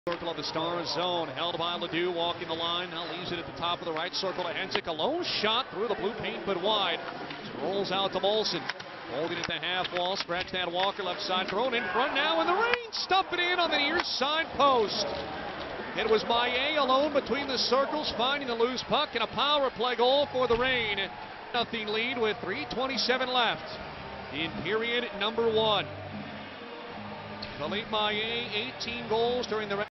Circle of the Stars zone, held by Ledoux, walking the line, now leaves it at the top of the right circle to Hensick. A lone shot through the blue paint, but wide. Rolls out to Molson. Holding it at the half wall, scratch that Walker left side, thrown in front now in the rain. Stuff it in on the near side post. It was Maillet alone between the circles, finding the loose puck, and a power play goal for the Reign. Nothing lead with 3:27 left in period number 1. Philippe Maillet, 18 goals during the